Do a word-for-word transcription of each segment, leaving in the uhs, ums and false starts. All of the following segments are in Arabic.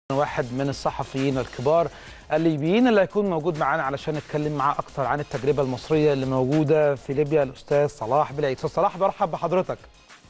واحد من الصحفيين الكبار الليبيين اللي هيكون موجود معانا علشان نتكلم معاه اكتر عن التجربه المصريه اللي موجوده في ليبيا، الاستاذ صلاح بالعيد. استاذ صلاح، برحب بحضرتك.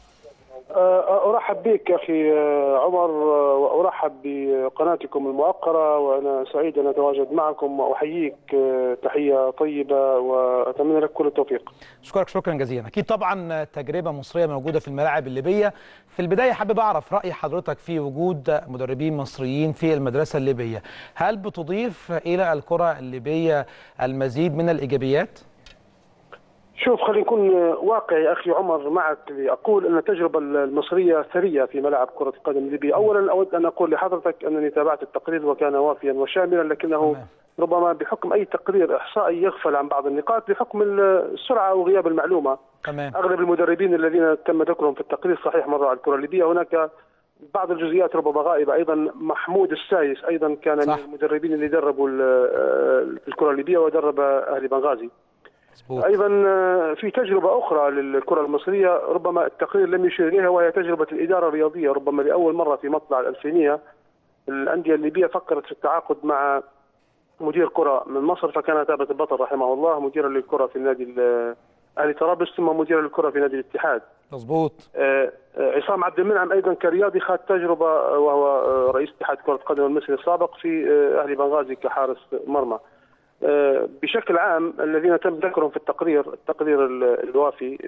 أرحب بك أخي عمر، وأرحب بقناتكم الموقرة، وأنا سعيد أن أتواجد معكم وأحييك تحية طيبة وأتمنى لك كل التوفيق. أشكرك شكرا جزيلا. أكيد طبعا تجربة مصرية موجودة في الملاعب الليبية. في البداية حابب أعرف رأي حضرتك في وجود مدربين مصريين في المدرسة الليبية. هل بتضيف إلى الكرة الليبية المزيد من الإيجابيات؟ شوف، خلينا نكون واقعي أخي عمر معك لأقول أن التجربة المصرية ثرية في ملاعب كرة القدم الليبية. أولا أود أن أقول لحضرتك أنني تابعت التقرير وكان وافيا وشاملا، لكنه تمام. ربما بحكم أي تقرير إحصائي يغفل عن بعض النقاط بحكم السرعة وغياب المعلومة. تمام. أغلب المدربين الذين تم ذكرهم في التقرير صحيح مروا على الكرة الليبية، هناك بعض الجزئيات ربما غائبة. أيضا محمود السايس أيضا كان صح. من المدربين اللي دربوا الكرة الليبية ودرب أهلي بنغازي. أيضا في تجربة أخرى للكرة المصرية ربما التقرير لم يشير إليها، وهي تجربة الإدارة الرياضية. ربما لأول مرة في مطلع الألفينية الأندية الليبية فكرت في التعاقد مع مدير كرة من مصر، فكان ثابت البطل رحمه الله مديرا للكرة في النادي أهلي طرابلس، ثم مديرا للكرة في نادي الاتحاد. مظبوط. آه عصام عبد المنعم أيضا كرياضي خد تجربة، وهو رئيس اتحاد كرة القدم المصري السابق في أهلي بنغازي كحارس مرمى. بشكل عام الذين تم ذكرهم في التقرير التقرير الوافي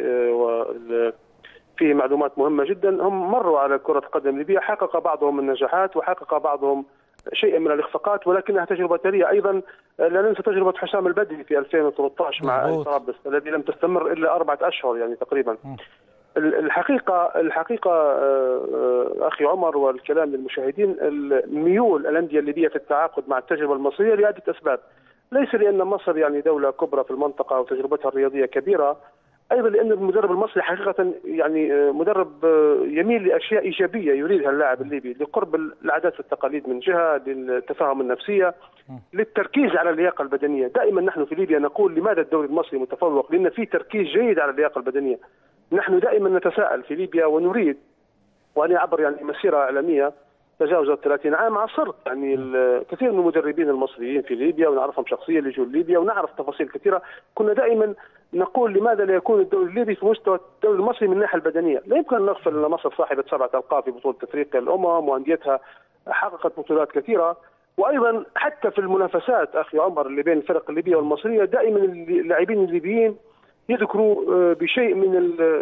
وفيه معلومات مهمة جدا، هم مروا على كرة القدم الليبية، حقق بعضهم النجاحات وحقق بعضهم شيء من الإخفاقات، ولكنها تجربة ثرية. أيضا لا ننسى تجربة حسام البدري في ألفين وثلاثة عشر مع أهلي طرابلس الذي لم تستمر إلا أربعة أشهر يعني تقريبا. م. الحقيقة الحقيقة أخي عمر، والكلام للمشاهدين، الميول الأندية الليبية في التعاقد مع التجربة المصرية لعدة أسباب. ليس لأن مصر يعني دولة كبرى في المنطقة وتجربتها الرياضية كبيرة، أيضا لأن المدرب المصري حقيقة يعني مدرب يميل لأشياء إيجابية يريدها اللاعب الليبي، لقرب العادات والتقاليد من جهة، للتفاهم النفسية، للتركيز على اللياقة البدنية. دائما نحن في ليبيا نقول لماذا الدوري المصري متفوق؟ لأن في تركيز جيد على اللياقة البدنية. نحن دائما نتساءل في ليبيا ونريد، وأنا عبر يعني مسيرة إعلامية تجاوزت ثلاثين عام، عاصرت يعني الكثير من المدربين المصريين في ليبيا ونعرفهم شخصيا اللي يجوا ليبيا ونعرف تفاصيل كثيره. كنا دائما نقول لماذا لا يكون الدوري الليبي في مستوى الدوري المصري من الناحيه البدنيه؟ لا يمكن ان نغفل ان مصر صاحبه سبعه القاب في بطوله افريقيا الامم، وانديتها حققت بطولات كثيره، وايضا حتى في المنافسات اخي عمر اللي بين الفرق الليبيه والمصريه دائما اللاعبين الليبيين يذكروا بشيء من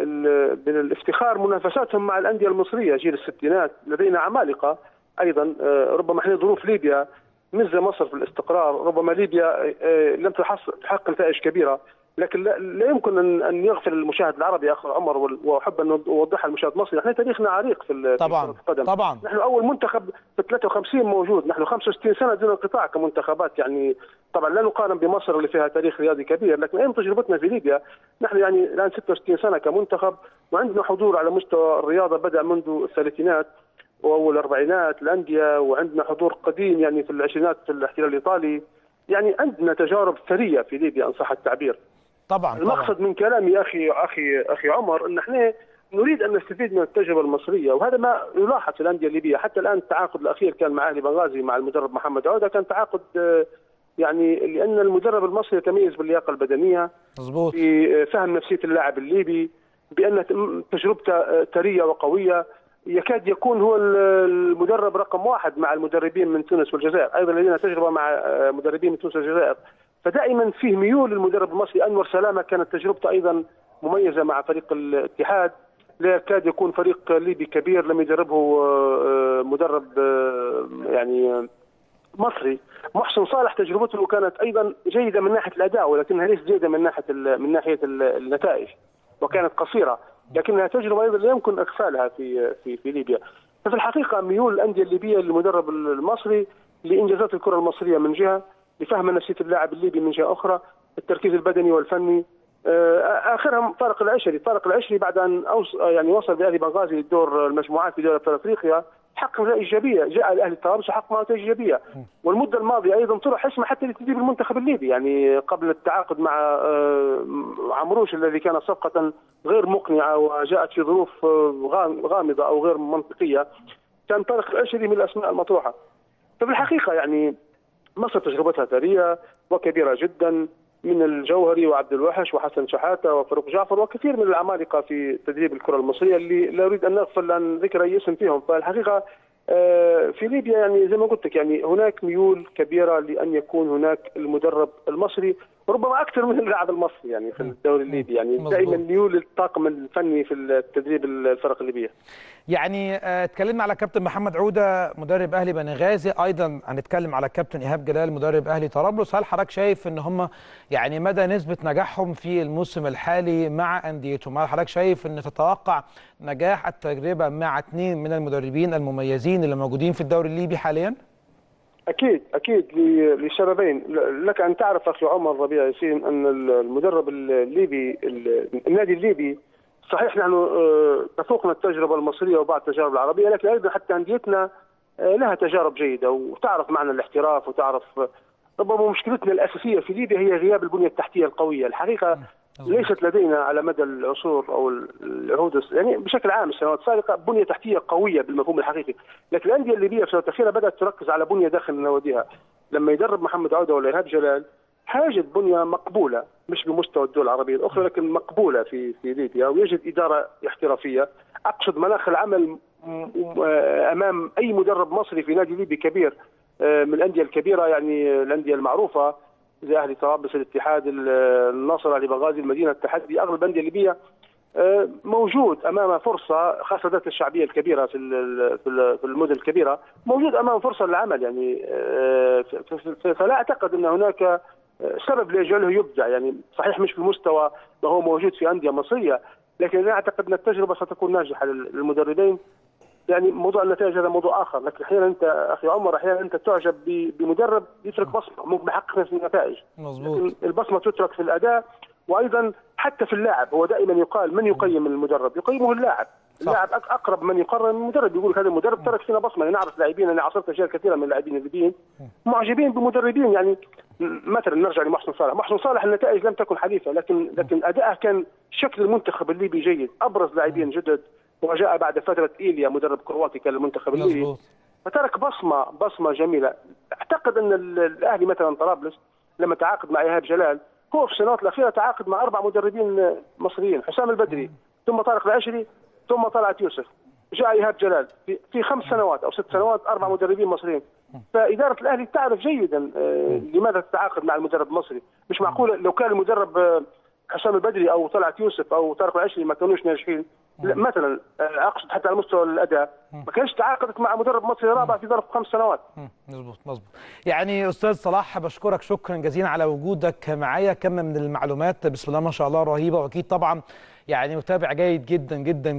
من الافتخار منافساتهم مع الانديه المصريه جيل الستينات. لدينا عمالقه ايضا. ربما احنا ظروف ليبيا مزه مصر في الاستقرار، ربما ليبيا لم تحقق نتائج كبيره، لكن لا يمكن ان يغفل المشاهد العربي اخي عمر، واحب ان اوضحها المشاهد المصري. احنا تاريخنا عريق في طبعا كرة القدم. طبعا نحن اول منتخب في ثلاثة وخمسين موجود، نحن خمسة وستين سنه دون انقطاع كمنتخبات، يعني طبعا لا نقارن بمصر اللي فيها تاريخ رياضي كبير، لكن ايام تجربتنا في ليبيا نحن يعني الان ستة وستين سنه كمنتخب، وعندنا حضور على مستوى الرياضه بدا منذ الثلاثينات واول الاربعينات الانديه، وعندنا حضور قديم يعني في العشرينات في الاحتلال الايطالي. يعني عندنا تجارب ثريه في ليبيا ان صح التعبير. طبعا المقصد طبعا. من كلامي اخي اخي اخي عمر ان احنا نريد ان نستفيد من التجربه المصريه، وهذا ما يلاحظ في الانديه الليبيه. حتى الان التعاقد الاخير كان مع اهلي بنغازي مع المدرب محمد عوده، كان تعاقد يعني لان المدرب المصري يتميز باللياقه البدنيه، مظبوط، في فهم نفسيه اللاعب الليبي، بان تجربته ثريه وقويه، يكاد يكون هو المدرب رقم واحد مع المدربين من تونس والجزائر، ايضا لدينا تجربه مع مدربين من تونس والجزائر. فدائما فيه ميول للمدرب المصري. انور سلامه كانت تجربته ايضا مميزه مع فريق الاتحاد، لا يكاد يكون فريق ليبي كبير لم يدربه مدرب يعني مصري. محسن صالح تجربته كانت ايضا جيده من ناحيه الاداء، ولكنها ليست جيده من ناحيه من ناحيه النتائج، وكانت قصيره، لكنها تجربه ايضا لا يمكن اغفالها في في في ليبيا. ففي الحقيقه ميول الانديه الليبيه للمدرب المصري لانجازات الكره المصريه من جهه، لفهم نفسيه اللاعب الليبي من جهه اخرى، التركيز البدني والفني. اخرهم طارق العشري، طارق العشري بعد ان يعني وصل باهلي بنغازي لدور المجموعات في دوري ابطال افريقيا حقق نتائج ايجابيه، جاء الاهلي طرابلس وحقق نتائج ايجابيه. والمده الماضيه ايضا طرح اسمه حتى لتدريب المنتخب الليبي، يعني قبل التعاقد مع عمروش الذي كان صفقه غير مقنعه وجاءت في ظروف غامضه او غير منطقيه، كان طارق العشري من الاسماء المطروحه. ففي الحقيقه يعني مصر تجربتها ثريه وكبيره جدا، من الجوهري وعبد الوحش وحسن شحاته وفاروق جعفر وكثير من العمالقه في تدريب الكره المصريه اللي لا اريد ان اغفل عن ذكر اي اسم فيهم. فالحقيقه في ليبيا يعني زي ما قلت لك يعني هناك ميول كبيره لان يكون هناك المدرب المصري، وربما اكثر من اللاعب المصري يعني في الدوري الليبي، يعني دائما ميول الطاقم الفني في التدريب الفرق الليبيه. يعني اتكلمنا على كابتن محمد عوده مدرب اهلي بنغازي، ايضا هنتكلم على كابتن ايهاب جلال مدرب اهلي طرابلس. هل حضرتك شايف ان هم يعني مدى نسبه نجاحهم في الموسم الحالي مع انديتهم؟ هل حضرتك شايف ان تتوقع نجاح التجربه مع اثنين من المدربين المميزين اللي موجودين في الدوري الليبي حاليا؟ اكيد اكيد لسببين. لك ان تعرف اخي عمر ربيع ياسين ان المدرب الليبي النادي الليبي صحيح نحن تفوقنا التجربه المصريه وبعض التجارب العربيه، لكن ايضا حتى انديتنا لها تجارب جيده وتعرف معنى الاحتراف وتعرف. ربما مشكلتنا الاساسيه في ليبيا هي غياب البنيه التحتيه القويه، الحقيقه ليست لدينا على مدى العصور او العهود يعني بشكل عام السنوات السابقه بنيه تحتيه قويه بالمفهوم الحقيقي، لكن الانديه الليبيه في السنوات الاخيره بدات تركز على بنيه داخل نواديها. لما يدرب محمد عوده ولا ايهاب جلال حاجد بنيه مقبوله مش بمستوى الدول العربيه الاخرى لكن مقبوله في في ليبيا، ويجد اداره احترافيه. اقصد مناخ العمل امام اي مدرب مصري في نادي ليبي كبير من الانديه الكبيره، يعني الانديه المعروفه زي اهلي طرابلس، الاتحاد، النصر، اهلي بنغازي، المدينه، التحدي، اغلب الانديه الليبيه موجود امامه فرصه، خاصه ذات الشعبيه الكبيره في في المدن الكبيره، موجود امام فرصه للعمل يعني. فلا اعتقد ان هناك سبب ليجعله يبدع، يعني صحيح مش بمستوى ما هو موجود في انديه مصريه، لكن انا اعتقد ان التجربه ستكون ناجحه للمدربين. يعني موضوع النتائج هذا موضوع اخر، لكن احيانا انت اخي عمر احيانا انت تعجب بمدرب يترك بصمه مو بحقق نفس النتائج. مظبوط. لكن البصمه تترك في الاداء، وايضا حتى في اللاعب. هو دائما يقال من يقيم المدرب؟ يقيمه اللاعب. اللاعب اقرب من يقرر المدرب، يقول هذا المدرب ترك فينا بصمه. انا نعرف لاعبين، انا عاصرت اشياء كثيره من اللاعبين الليبيين معجبين بمدربين، يعني مثلا نرجع لمحسن صالح، محسن صالح النتائج لم تكن حليفه لكن لكن اداءه كان شكل المنتخب الليبي جيد، ابرز لاعبين جدد، وجاء بعد فتره ايليا مدرب كرواتي كان المنتخب الليبي، فترك بصمه بصمه جميله. اعتقد ان الاهلي مثلا طرابلس لما تعاقد مع ايهاب جلال هو في السنوات الاخيره تعاقد مع اربع مدربين مصريين، حسام البدري ثم طارق العشري ثم طلعت يوسف، جاء ايهاب جلال في, في خمس سنوات او ست سنوات اربع مدربين مصريين. فاداره الاهلي تعرف جيدا لماذا تتعاقد مع المدرب المصري. مش معقول لو كان المدرب حسام البدري او طلعت يوسف او طارق العشري ما كانوش ناجحين مثلا، اقصد حتى على مستوى الاداء ما كانش تعاقدت مع مدرب مصري رابع في ظرف خمس سنوات. مظبوط مظبوط. يعني استاذ صلاح بشكرك شكرا جزيلا على وجودك معايا، كم من المعلومات بسم الله ما شاء الله رهيبه، واكيد طبعا يعني متابع جيد جدا جدا